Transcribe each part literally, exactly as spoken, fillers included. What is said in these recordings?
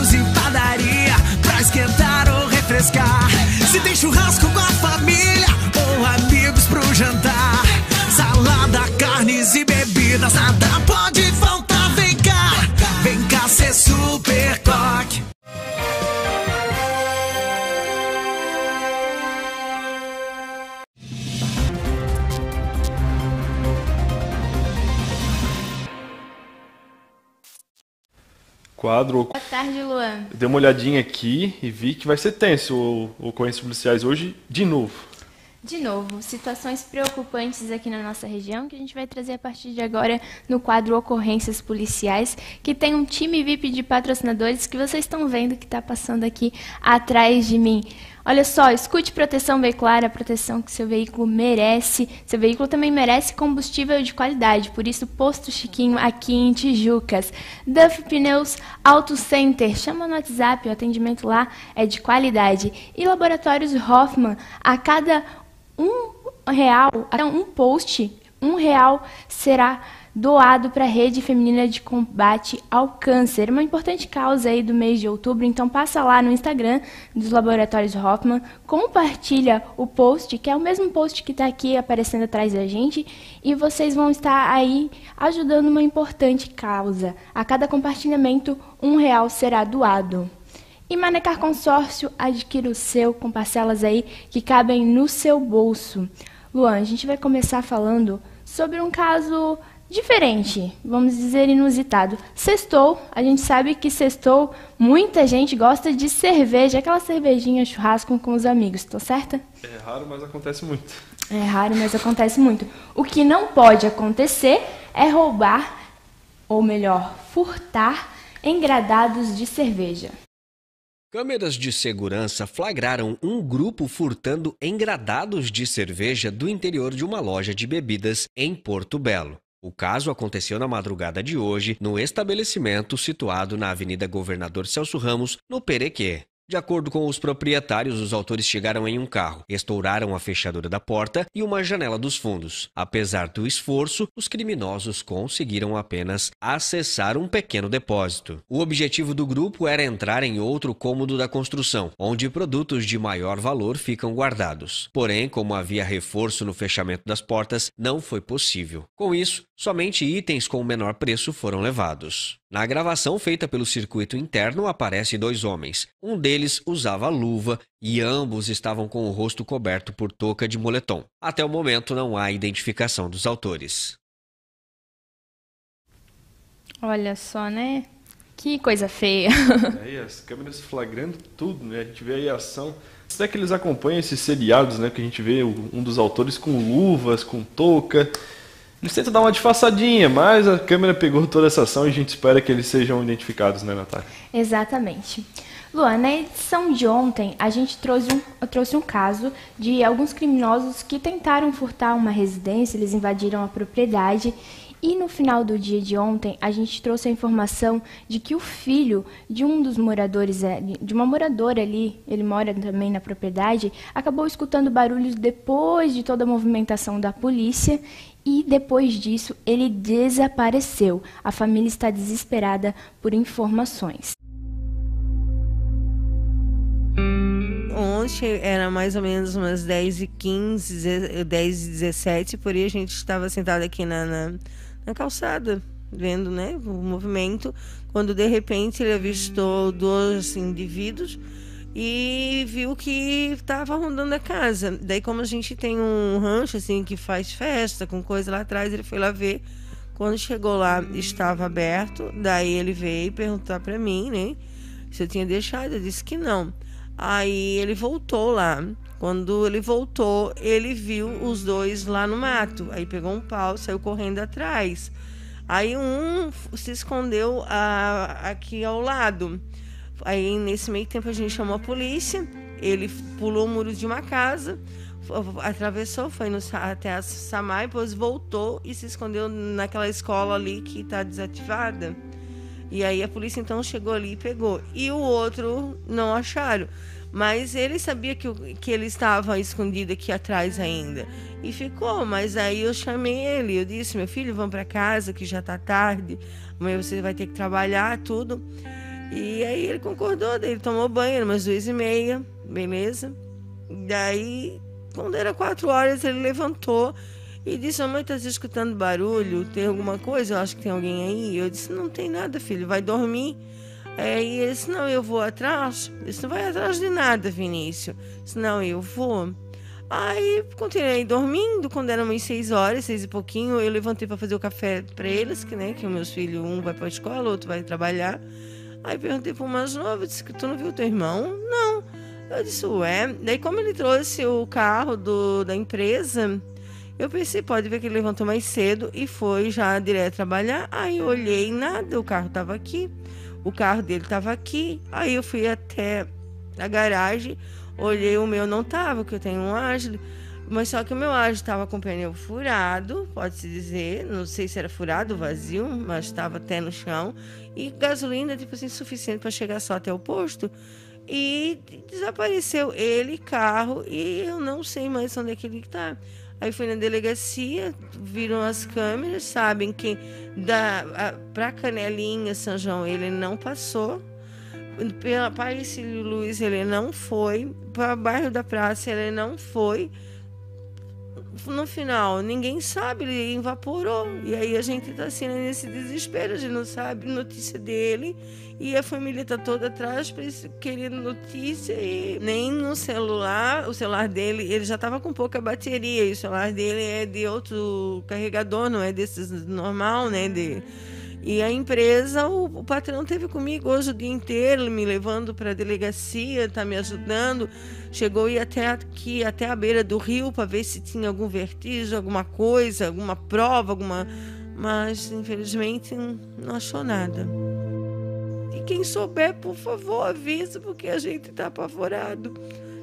bares e padaria pra esquentar ou refrescar. Se tem churrasco com a família ou amigos pro jantar, salada, carnes e bebidas, nada pode faltar. Vem cá, vem cá ser Super Coque. Quadro. Boa tarde, Luan. Eu dei uma olhadinha aqui e vi que vai ser tenso o ocorrências policiais hoje de novo. De novo, situações preocupantes aqui na nossa região que a gente vai trazer a partir de agora no quadro Ocorrências Policiais, que tem um time V I P de patrocinadores que vocês estão vendo que está passando aqui atrás de mim. Olha só, escute proteção veicular, a proteção que seu veículo merece. Seu veículo também merece combustível de qualidade, por isso Posto Chiquinho aqui em Tijucas. Duff Pneus Auto Center, chama no WhatsApp, o atendimento lá é de qualidade. E Laboratórios Hoffman, a cada um real, a um post, um real será doado para a Rede Feminina de Combate ao Câncer, uma importante causa aí do mês de outubro. Então passa lá no Instagram dos Laboratórios Hoffman, compartilha o post, que é o mesmo post que está aqui aparecendo atrás da gente, e vocês vão estar aí ajudando uma importante causa. A cada compartilhamento, um real será doado. E Manecar Consórcio, adquira o seu com parcelas aí que cabem no seu bolso. Luan, a gente vai começar falando sobre um caso diferente, vamos dizer inusitado. Sextou, a gente sabe que sextou, muita gente gosta de cerveja, aquela cervejinha churrasco com os amigos, tô certa? É raro, mas acontece muito. É raro, mas acontece muito. O que não pode acontecer é roubar, ou melhor, furtar engradados de cerveja. Câmeras de segurança flagraram um grupo furtando engradados de cerveja do interior de uma loja de bebidas em Porto Belo. O caso aconteceu na madrugada de hoje, no estabelecimento situado na Avenida Governador Celso Ramos, no Perequê. De acordo com os proprietários, os autores chegaram em um carro, estouraram a fechadura da porta e uma janela dos fundos. Apesar do esforço, os criminosos conseguiram apenas acessar um pequeno depósito. O objetivo do grupo era entrar em outro cômodo da construção, onde produtos de maior valor ficam guardados. Porém, como havia reforço no fechamento das portas, não foi possível. Com isso, somente itens com menor preço foram levados. Na gravação feita pelo circuito interno aparecem dois homens. Um deles usava luva e ambos estavam com o rosto coberto por touca de moletom. Até o momento não há identificação dos autores. Olha só, né? Que coisa feia. É, e as câmeras flagrando tudo, né? A gente vê aí a ação. Até que eles acompanham esses seriados, né? Que a gente vê um dos autores com luvas, com touca. Eles tentam dar uma disfarçadinha, mas a câmera pegou toda essa ação e a gente espera que eles sejam identificados, né, Natália? Exatamente. Luan, na edição de ontem, a gente trouxe um, trouxe um caso de alguns criminosos que tentaram furtar uma residência, eles invadiram a propriedade. E no final do dia de ontem, a gente trouxe a informação de que o filho de um dos moradores, de uma moradora ali, ele mora também na propriedade, acabou escutando barulhos depois de toda a movimentação da polícia e depois disso ele desapareceu. A família está desesperada por informações. Ontem era mais ou menos umas dez e quinze, dez e dezessete, por aí a gente estava sentado aqui na, na, na calçada, vendo, né, o movimento, quando de repente ele avistou dois indivíduos e viu que estava rondando a casa. Daí, como a gente tem um rancho assim que faz festa com coisa lá atrás, ele foi lá ver. Quando chegou lá, estava aberto. Daí ele veio perguntar para mim, né, se eu tinha deixado. Eu disse que não. Aí ele voltou lá. Quando ele voltou, ele viu os dois lá no mato. Aí pegou um pau, saiu correndo atrás. Aí um se escondeu a, aqui ao lado. Aí nesse meio tempo a gente chamou a polícia. Ele pulou o muro de uma casa, atravessou, foi no, até a Samar, depois voltou e se escondeu naquela escola ali que está desativada. E aí a polícia então chegou ali e pegou. E o outro não acharam. Mas ele sabia que, que ele estava escondido aqui atrás ainda. E ficou, mas aí eu chamei ele. Eu disse, meu filho, vamos para casa que já está tarde. Amanhã você vai ter que trabalhar, tudo. E aí ele concordou, daí ele tomou banho, era umas duas e meia, beleza? Daí, quando era quatro horas, ele levantou e disse: mamãe, tá escutando barulho? Tem alguma coisa? Eu acho que tem alguém aí. Eu disse: não tem nada, filho, vai dormir. Aí ele disse: não, eu vou atrás. Eu disse: não vai atrás de nada, Vinícius. Eu disse: não, eu vou. Aí continuei dormindo. Quando eram umas seis horas, seis e pouquinho, eu levantei para fazer o café para eles, que, né, que os meus filhos, um vai para a escola, outro vai trabalhar. Aí perguntei para o mais novo, disse: que tu não viu teu irmão? Não. Eu disse: ué. Daí, como ele trouxe o carro do, da empresa, eu pensei, pode ver que ele levantou mais cedo e foi já direto trabalhar. Aí eu olhei, nada, o carro estava aqui, o carro dele estava aqui. Aí eu fui até a garagem, olhei, o meu não estava, porque eu tenho um Agile, mas só que o meu Agile estava com o pneu furado, pode-se dizer, não sei se era furado ou vazio, mas estava até no chão, e gasolina, tipo assim, suficiente para chegar só até o posto. E desapareceu ele, carro, e eu não sei mais onde é que ele está. Aí fui na delegacia, viram as câmeras, sabem que para Canelinha, São João, ele não passou. Para esse Luiz, ele não foi. Para o bairro da Praça, ele não foi. No final, ninguém sabe, ele evaporou. E aí a gente está assim nesse desespero, a gente não sabe notícia dele. E a família está toda atrás querendo notícia. E nem no celular, o celular dele, ele já estava com pouca bateria. E o celular dele é de outro carregador, não é desses normal, né? De... E a empresa, o, o patrão esteve comigo hoje o dia inteiro, me levando para a delegacia, está me ajudando. Chegou a ir até aqui, até a beira do rio, para ver se tinha algum vertigem, alguma coisa, alguma prova, alguma... Mas, infelizmente, não achou nada. E quem souber, por favor, avisa, porque a gente está apavorado.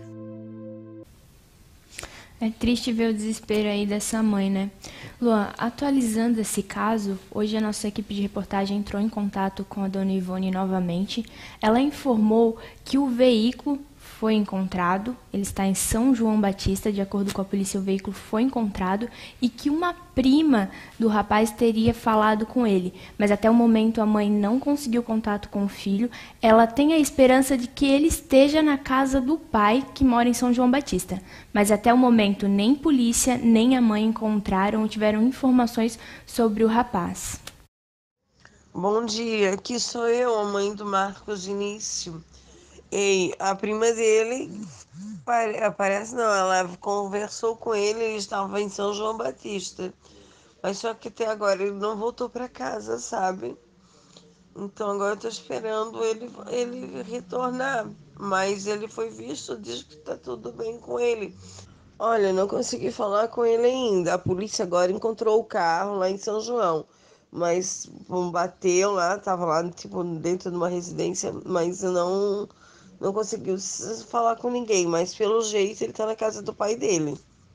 É triste ver o desespero aí dessa mãe, né? Luan, atualizando esse caso, hoje a nossa equipe de reportagem entrou em contato com a dona Ivone novamente. Ela informou que o veículo foi encontrado, ele está em São João Batista, de acordo com a polícia, o veículo foi encontrado e que uma prima do rapaz teria falado com ele, mas até o momento a mãe não conseguiu contato com o filho. Ela tem a esperança de que ele esteja na casa do pai, que mora em São João Batista, mas até o momento nem polícia nem a mãe encontraram ou tiveram informações sobre o rapaz. Bom dia, aqui sou eu, a mãe do Marcos Vinícius. E a prima dele, aparece não, ela conversou com ele, ele estava em São João Batista. Mas só que até agora ele não voltou para casa, sabe? Então agora eu estou esperando ele, ele retornar. Mas ele foi visto, diz que está tudo bem com ele. Olha, não consegui falar com ele ainda. A polícia agora encontrou o carro lá em São João. Mas bateu lá, estava lá tipo, dentro de uma residência, mas não... Não conseguiu falar com ninguém, mas pelo jeito ele está na casa do pai dele.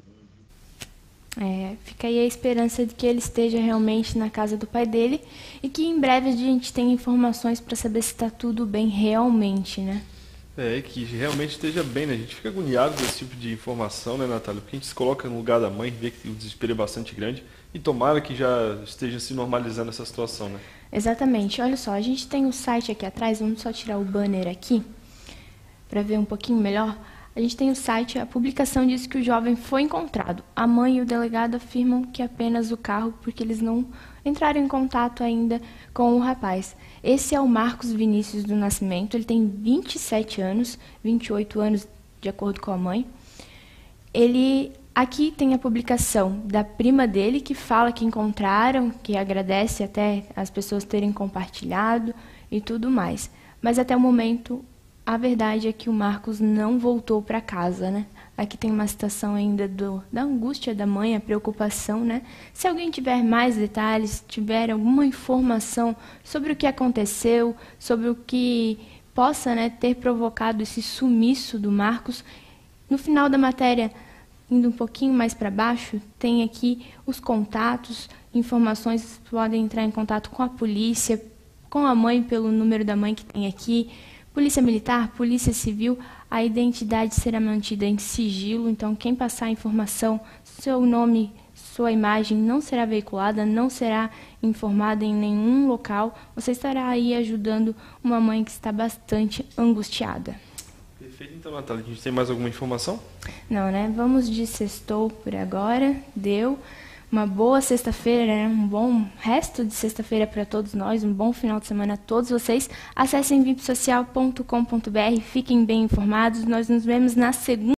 É, fica aí a esperança de que ele esteja realmente na casa do pai dele e que em breve a gente tenha informações para saber se está tudo bem realmente, né? É, que realmente esteja bem, né? A gente fica agoniado desse tipo de informação, né, Natália? Porque a gente se coloca no lugar da mãe, vê que o desespero é bastante grande e tomara que já esteja se normalizando essa situação, né? Exatamente. Olha só, a gente tem um site aqui atrás, vamos só tirar o banner aqui para ver um pouquinho melhor. A gente tem o site, a publicação diz que o jovem foi encontrado. A mãe e o delegado afirmam que apenas o carro, porque eles não entraram em contato ainda com o rapaz. Esse é o Marcos Vinícius do Nascimento, ele tem vinte e sete anos, vinte e oito anos de acordo com a mãe. Ele, aqui tem a publicação da prima dele, que fala que encontraram, que agradece até as pessoas terem compartilhado e tudo mais. Mas até o momento... A verdade é que o Marcos não voltou para casa, né? Aqui tem uma citação ainda do, da angústia da mãe, a preocupação, né? Se alguém tiver mais detalhes, tiver alguma informação sobre o que aconteceu, sobre o que possa, né, ter provocado esse sumiço do Marcos, no final da matéria, indo um pouquinho mais para baixo, tem aqui os contatos, informações, podem entrar em contato com a polícia, com a mãe pelo número da mãe que tem aqui, Polícia Militar, Polícia Civil, a identidade será mantida em sigilo, então quem passar a informação, seu nome, sua imagem não será veiculada, não será informada em nenhum local. Você estará aí ajudando uma mãe que está bastante angustiada. Perfeito, então, Natália. A gente tem mais alguma informação? Não, né? Vamos de sextou por agora. Deu. Uma boa sexta-feira, né? Um bom resto de sexta-feira para todos nós, um bom final de semana a todos vocês. Acessem vip social ponto com ponto br, fiquem bem informados. Nós nos vemos na segunda.